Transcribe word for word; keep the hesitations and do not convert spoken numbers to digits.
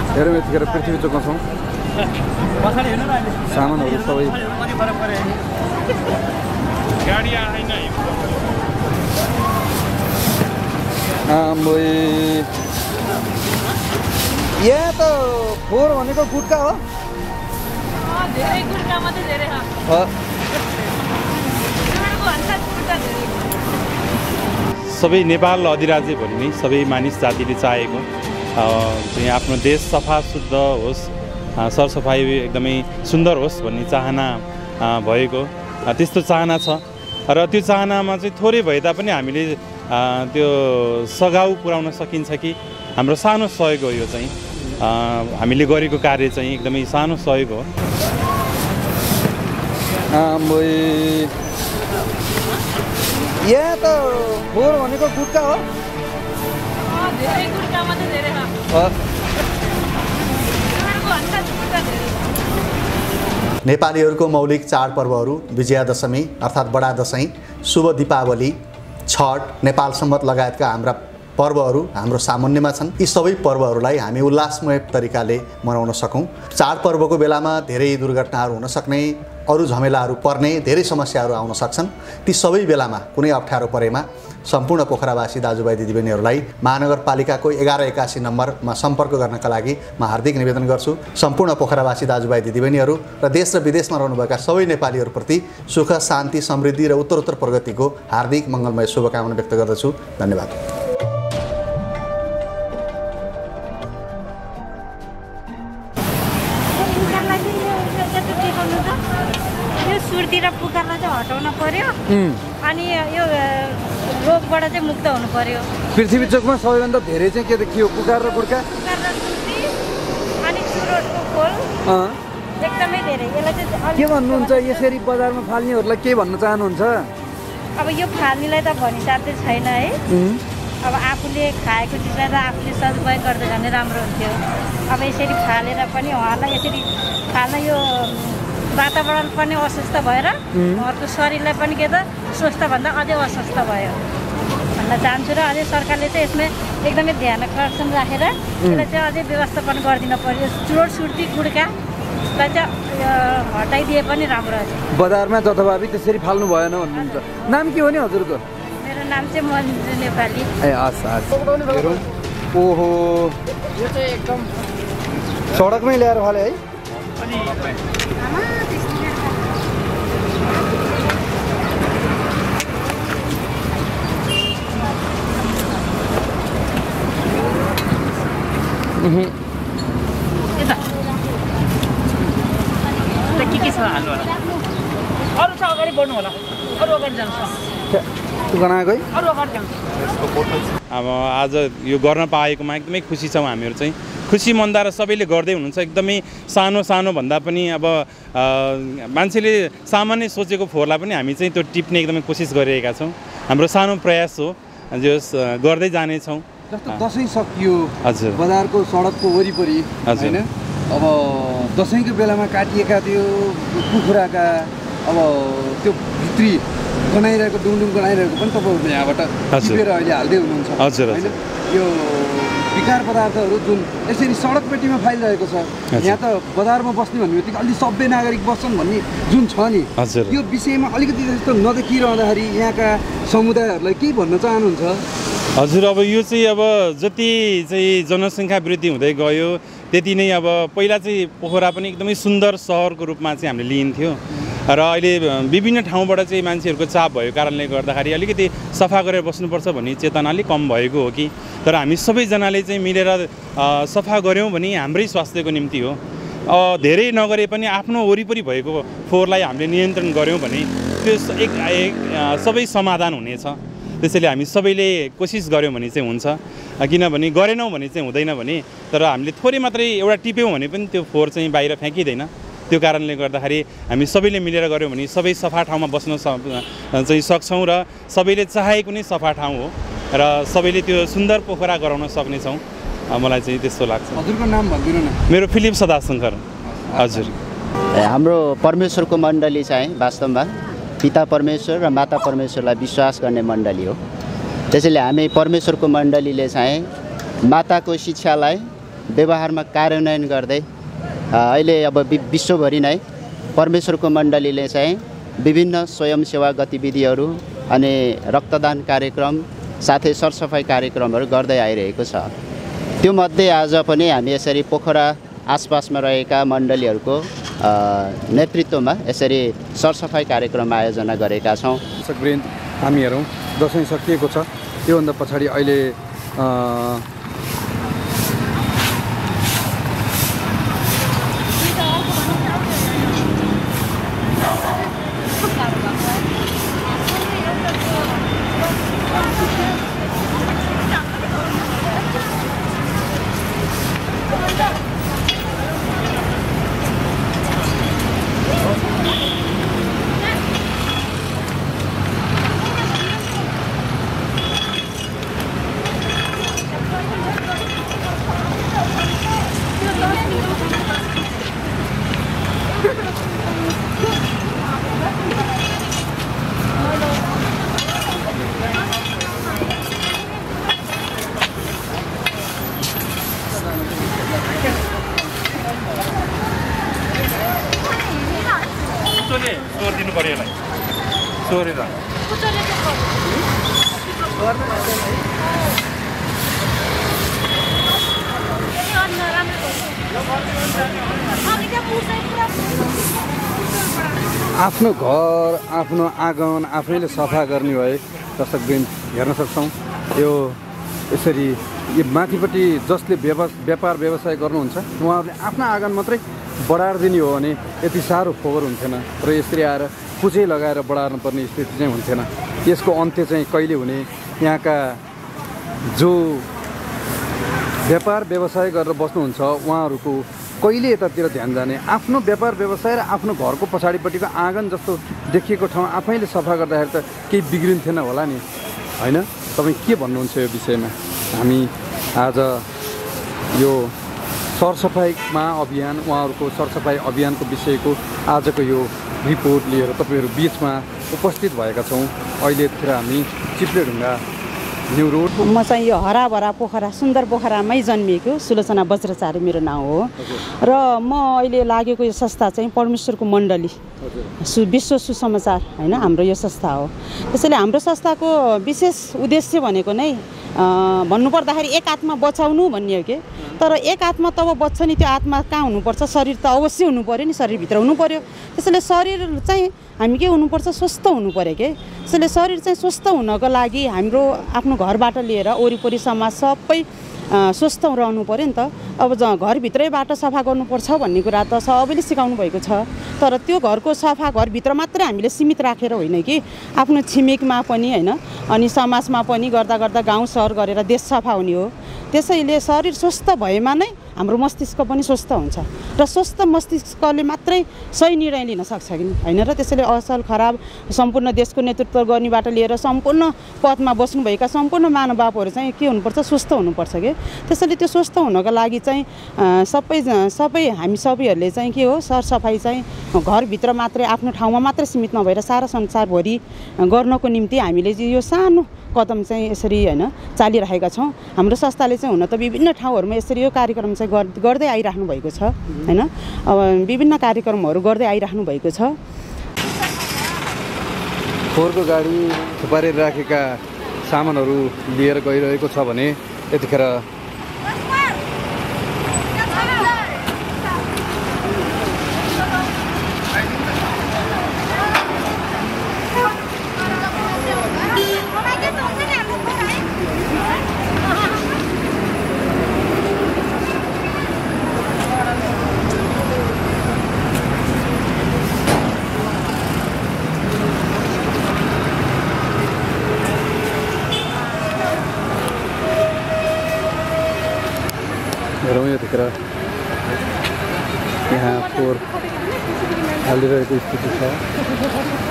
हेरौँ यतिखेर पृथ्वी चोकमा छौँ। सामानहरू सबै यहाँ त फोहोर भनेको गुटका हो। सबै नेपाल अधिराज्य भरि नै सबै मानिस जातिले चाहेको चाहिँ आफ्नो देश सफा शुद्ध होस्, सरसफाइ एकदमै सुन्दर होस् भन्ने चाहना भएको त्यस्तो चाहना छ र त्यो चाहनामा चाहिँ थोरै भए तापनि हामीले त्यो सघाउ पुर्याउन सकिन्छ कि हाम्रो सानो सहयोग हो। यो चाहिँ हामीले गरेको कार्य चाहिँ एकदमै सानो सहयोग हो। यहाँ त फोहोर भनेको गुटका हो। नेपालीहरूको मौलिक चाडपर्वहरू विजयादशमी अर्थात् बडा दसैँ, शुभ दीपावली, छठ, नेपाल सम्वत लगायतका हाम्रा पर्वहरू हाम्रो सामान्यमा छन्। यी सबै पर्वहरूलाई हामी उल्लासमय तरिकाले मनाउन सकौँ। चाडपर्वको बेलामा धेरै दुर्घटनाहरू हुन सक्ने, अरू झमेलाहरू पर्ने, धेरै समस्याहरू आउन सक्छन्। ती सबै बेलामा कुनै अप्ठ्यारो परेमा सम्पूर्ण पोखरावासी दाजुभाइ दिदीबहिनीहरूलाई महानगरपालिकाको एघार एकासी नम्बरमा सम्पर्क गर्नका लागि म हार्दिक निवेदन गर्छु। सम्पूर्ण पोखरावासी दाजुभाइ दिदीबहिनीहरू र देश र विदेशमा रहनुभएका सबै नेपालीहरूप्रति सुख, शान्ति, समृद्धि र उत्तरोत्तर प्रगतिको हार्दिक मङ्गलमय शुभकामना व्यक्त गर्दछु। धन्यवाद। पुकारलाई चाहिँ हटाउन पर्यो अनि यो रोगबाट चाहिँ मुक्त हुनु पर्यो। पृथ्वी चोकमा सबैभन्दा धेरै चाहिँ के देखियो? पुकार र गुड्का अनि चुरोटको खोल एकदमै धेरै। यसलाई चाहिँ के भन्नुहुन्छ? यसरी बजारमा फाल्नेहरूलाई के भन्न चाहनुहुन्छ? अब यो फाल्नेलाई त भनिसाध्यै छैन है। अब आफूले खाएको चिजलाई त आफूले सदुपयोग गर्दै जाने राम्रो हुन्थ्यो। अब यसरी फालेर पनि उहाँहरूलाई यसरी फाल्न यो वातावरण पनि अस्वस्थ भएर उहाँहरूको शरीरलाई पनि के त स्वस्थभन्दा अझै अस्वस्थ भयो भन्न चाहन्छु। र अझै सरकारले चाहिँ यसमा एकदमै ध्यान आकर्षण राखेर यसलाई चाहिँ अझै व्यवस्थापन गरिदिन पर्यो। चुरोट सुर्ती गुड्कालाई चाहिँ हटाइदिए पनि राम्रो हुन्छ। बजारमा जथाभावी त्यसरी फाल्नु भएन भन्नुहुन्छ। नाम के हो नि हजुरको? मेरो नाम चाहिँ मन्जु नेपाली। ए हस् हस्। ओहो, यो चाहिँ एकदम सडकमै ल्याएर फाले है। के के छ हाल्नु होला? अरू छ अगाडि बढ्नु होला। अरू अगाडि जानुहोस्। अरू अगाडि जानुहोस्। अब आज यो गर्न पाएकोमा एकदमै खुसी छौँ हामीहरू चाहिँ। खुसी मन्दा र सबैले गर्दै हुनुहुन्छ। एकदमै सानो सानो भन्दा पनि अब मान्छेले सामान्य सोचेको फोहोरलाई पनि हामी चाहिँ त्यो टिप्ने एकदमै कोसिस गरिरहेका छौँ। हाम्रो सानो प्रयास हो, जो गर्दै जानेछौँ। जस्तो दसैँ सकियो, हजुर, बजारको सडकको वरिपरि होइन, अब दसैँको बेलामा काटिएका त्यो कुखुराका अब त्यो भित्री गनाइरहेको डुङडुङ गनाइरहेको पनि तपाईँहरूले यहाँबाट टिपेर अहिले हाल्दै हुनुहुन्छ होइन। यो विकार पदार्थहरू जुन यसरी सडक पेटीमा फालिरहेको छ, यहाँ त बजारमा बस्ने भन्ने बित्तिकै अलि सभ्य नागरिक बस्छन् भन्ने जुन छ नि, यो विषयमा अलिकति जस्तो नदेखिरहँदाखेरि यहाँका समुदायहरूलाई के भन्न चाहनुहुन्छ? हजुर, अब यो चाहिँ अब जति चाहिँ जनसङ्ख्या वृद्धि हुँदै गयो त्यति नै अब पहिला चाहिँ पोखरा पनि एकदमै सुन्दर सहरको रूपमा चाहिँ हामीले लिइन्थ्यो र अहिले विभिन्न ठाउँबाट चाहिँ मान्छेहरूको चाप भएको कारणले गर्दाखेरि अलिकति सफा गरेर बस्नुपर्छ भन्ने चेतना अलिक कम भएको हो कि, तर हामी सबैजनाले चाहिँ मिलेर सफा गऱ्यौँ भने हाम्रै स्वास्थ्यको निम्ति हो। धेरै नगरे पनि आफ्नो वरिपरि भएको फोहोरलाई हामीले नियन्त्रण गऱ्यौँ भने त्यो एक सबै समाधान हुनेछ। त्यसैले हामी सबैले कोसिस गऱ्यौँ भने चाहिँ हुन्छ, किनभने गरेनौँ भने चाहिँ हुँदैन भने। तर हामीले थोरै मात्रै एउटा टिप्यौँ भने पनि त्यो फोहोर चाहिँ बाहिर फ्याँकिँदैन। त्यो कारणले गर्दाखेरि हामी सबैले मिलेर गऱ्यौँ भने सबै सफा ठाउँमा बस्न चाहिँ सक्छौँ र सबैले चाहेको नै सफा ठाउँ हो र सबैले त्यो सुन्दर पोखरा गराउन सक्नेछौँ, मलाई चाहिँ त्यस्तो लाग्छ। हजुरको नाम भनिदिनु न। मेरो फिलिप सदाशङ्कर। हजुर, हाम्रो परमेश्वरको मण्डली चाहिँ वास्तवमा पिता परमेश्वर र माता परमेश्वरलाई विश्वास गर्ने मण्डली हो। त्यसैले हामी परमेश्वरको मण्डलीले चाहिँ माताको शिक्षालाई व्यवहारमा कार्यान्वयन गर्दै अहिले अब विश्वभरि नै परमेश्वरको मण्डलीले चाहिँ विभिन्न स्वयंसेवा गतिविधिहरू अनि रक्तदान कार्यक्रम साथै सरसफाइ कार्यक्रमहरू गर्दै आइरहेको छ। त्यो मध्ये आज पनि हामी यसरी पोखरा आसपासमा रहेका मण्डलीहरूको नेतृत्वमा यसरी सरसफाइ कार्यक्रम आयोजना गरेका छौँ। दर्शकवृन्द, हामी हेरौँ दसैँ सकिएको छ। त्योभन्दा पछाडि अहिले आफ्नो घर आफ्नो आँगन आफैले सफा गर्ने भए दर्शकवृन्द हेर्न सक्छौँ। यो यसरी यो माथिपट्टि जसले व्यापार व्यवसाय गर्नुहुन्छ उहाँहरूले आफ्नो आँगन मात्रै बढाएर दिने हो भने यति साह्रो फोहोर हुन्थेन र यसरी आएर पुछै लगाएर बढार्नु पर्ने स्थिति चाहिँ हुन्थेन। यसको अन्त्य चाहिँ कहिले हुने? यहाँका जो व्यापार व्यवसाय गरेर बस्नुहुन्छ उहाँहरूको कहिले यतातिर ध्यान जाने? आफ्नो व्यापार व्यवसाय र आफ्नो घरको पछाडिपट्टिको आँगन जस्तो देखिएको ठाउँ आफैले सफा गर्दाखेरि त केही बिग्रिन्थेन होला नि, होइन? तपाईँ के भन्नुहुन्छ यो विषयमा? हामी आज यो सरसफाइमा अभियान, उहाँहरूको सरसफाइ अभियानको विषयको आजको यो रिपोर्ट लिएर तपाईँहरू बिचमा उपस्थित भएका छौँ। अहिलेतिर हामी चिप्लेढुङ्गा न्यू रोड। म चाहिँ यो हराभरा पोखरा सुन्दर पोखरामै जन्मिएको सुलोचना वज्राचार्य मेरो नाउँ हो र म अहिले लागेको यो संस्था चाहिँ परमेश्वरको मण्डली सु विश्व सुसमाचार होइन हाम्रो यो संस्था हो। त्यसैले हाम्रो संस्थाको विशेष उद्देश्य भनेको नै भन्नुपर्दाखेरि एक आत्मा बचाउनु भन्ने हो कि। तर एक आत्मा तब बच्छ नि, त्यो आत्मा कहाँ हुनुपर्छ? शरीर त अवश्य हुनु पऱ्यो नि, शरीरभित्र हुनु पऱ्यो। त्यसैले शरीर चाहिँ हामी के हुनुपर्छ? स्वस्थ हुनु पऱ्यो कि। त्यसैले शरीर चाहिँ स्वस्थ हुनको लागि हाम्रो आफ्नो घरबाट लिएर वरिपरि समाज सबै स्वस्थ रहनु पऱ्यो नि त। अब ज घरभित्रैबाट सफा गर्नुपर्छ भन्ने कुरा त सबैले सिकाउनु भएको छ। तर त्यो घरको सफा घरभित्र मात्रै हामीले सीमित राखेर होइन कि, आफ्नो छिमेकमा पनि होइन, अनि समाजमा पनि गर्दा गर्दा गाउँ सहर गरेर देश सफा हुने हो। त्यसैले शरीर स्वस्थ भएमा नै हाम्रो मस्तिष्क पनि स्वस्थ हुन्छ र स्वस्थ मस्तिष्कले मात्रै सही निर्णय लिन सक्छ कि होइन र। त्यसैले असल खराब सम्पूर्ण देशको नेतृत्व गर्नेबाट लिएर सम्पूर्ण पदमा बस्नुभएका सम्पूर्ण महानुभावहरू चाहिँ के हुनुपर्छ? स्वस्थ हुनुपर्छ कि। त्यसैले त्यो स्वस्थ हुनको लागि चाहिँ सबै सबै हामी सबैहरूले चाहिँ के हो, सरसफाइ चाहिँ घरभित्र मात्रै आफ्नो ठाउँमा मात्रै सीमित नभएर सारा संसारभरि गर्नको निम्ति हामीले यो सानो कदम चाहिँ यसरी होइन चालिरहेका छौँ। हाम्रो संस्थाले चाहिँ हुन त विभिन्न ठाउँहरूमा यसरी यो कार्यक्रम चाहिँ गर्दै आइराख्नु भएको छ होइन। अब विभिन्न कार्यक्रमहरू गर्दै आइराख्नु भएको छ। फोहोरको गाडी थुपारेर राखेका सामानहरू लिएर गइरहेको छ भने यतिखेर हेरौँ यतिखेर यहाँ फोहोर हालिरहेको स्थिति छ।